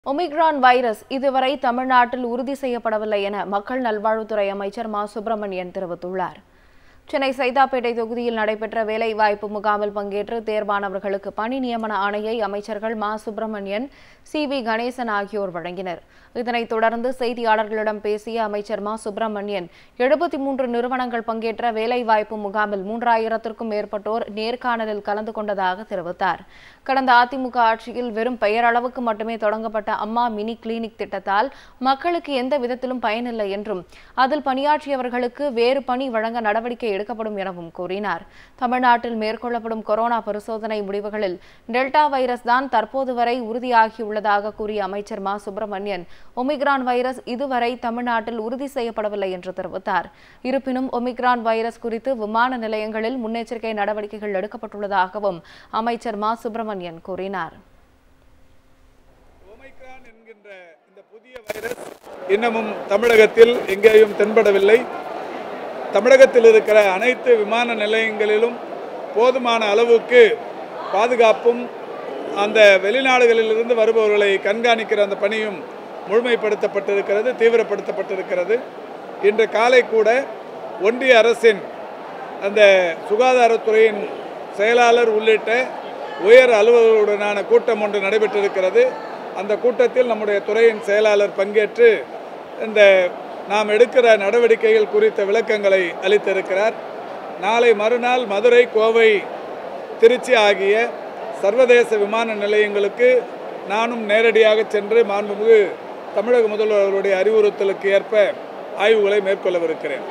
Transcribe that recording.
Omicron virus இதுவரை தமிழ்நாட்டில் உறுதி செய்யப்படவில்லை என மக்கள் நல்வாழ்வுத்துறை அமைச்சர் மா சுப்பிரமணியன் தெரிவித்துள்ளார். சென்னை சைதாப்பேட்டை தொகுதியில் நடைபெற்ற வேலைவாய்ப்பு முகாமில் பங்கேற்று தேர்வானவர்களுக்கு பணி நியமன ஆணையை அமைச்சர்கள் மா சுப்பிரமணியன், சி.வி. கணேசன் ஆகியோர் வழங்கினர். இதனைத் தொடர்ந்து செய்தியாளர்களிடம் பேசிய அமைச்சர் மா சுப்பிரமணியன், 73 நிறுவனங்கள் பங்கேற்ற வேலைவாய்ப்பு முகாமில் 3000க்கும் மேற்பட்டோர் நேர்காணலில் கலந்து கொண்டதாக தெரிவித்தார். கடந்த அதிமுக ஆட்சியில் வெறும் பெயரளவுக்கு மட்டுமே தொடங்கப்பட்ட அம்மா மினி கிளினிக் திட்டத்தால் மக்களுக்கு எந்த விதத்திலும் பயனில்லை என்றும், அதில் பணியாற்றியவர்களுக்கு வேறு பணி வழங்க நடவடிக்கை எடுக்கப்படும் எனவும் கூறினார். தமிழ்நாட்டில் மேற்கொள்ளப்படும் கொரோனா பரிசோதனை முடிவுகளில் டெல்டா வைரஸ் தான் தற்போது வரை உறுதியாகியுள்ளதாக கூறிய அமைச்சர் மா சுப்பிரமணியன், ஒமிக்ரான் வைரஸ் இதுவரை தமிழ்நாட்டில் உறுதி செய்யப்படவில்லை என்று தெரிவித்தார். இருப்பினும் ஒமிக்ரான் வைரஸ் குறித்து விமான நிலையங்களில் முன்னெச்சரிக்கை நடவடிக்கைகள் எடுக்கப்பட்டுள்ளதாகவும் அமைச்சர் மா சுப்பிரமணியன் கூறினார். ஒமிக்ரான் என்கின்ற இந்த புதிய வைரஸ் இன்னமும் தமிழகத்தில் எங்கேயும் தென்படவில்லை. தமிழகத்தில் இருக்கிற அனைத்து விமான நிலையங்களிலும் போதுமான அளவுக்கு பாதுகாப்பும் அந்த வெளிநாடுகளிலிருந்து வருபவர்களை கண்காணிக்கிற அந்த பணியும் முழுமைப்படுத்தப்பட்டிருக்கிறது, தீவிரப்படுத்தப்பட்டிருக்கிறது. இன்று காலை கூட ஒன்றிய அரசின் அந்த சுகாதாரத்துறையின் செயலாளர் உள்ளிட்ட உயர் அலுவலர்களுடனான கூட்டம் ஒன்று நடைபெற்றிருக்கிறது. அந்த கூட்டத்தில் நம்முடைய துறையின் செயலாளர் பங்கேற்று இந்த நாம் எடுக்கிற நடவடிக்கைகள் குறித்த விளக்கங்களை அளித்திருக்கிறார். நாளை மறுநாள் மதுரை, கோவை, திருச்சி ஆகிய சர்வதேச விமான நிலையங்களுக்கு நானும் நேரடியாக சென்று மாண்புமிகு தமிழக முதல்வர்களுடைய அறிவுறுத்தலுக்கு ஏற்ப ஆய்வுகளை மேற்கொள்ளவிருக்கிறேன்.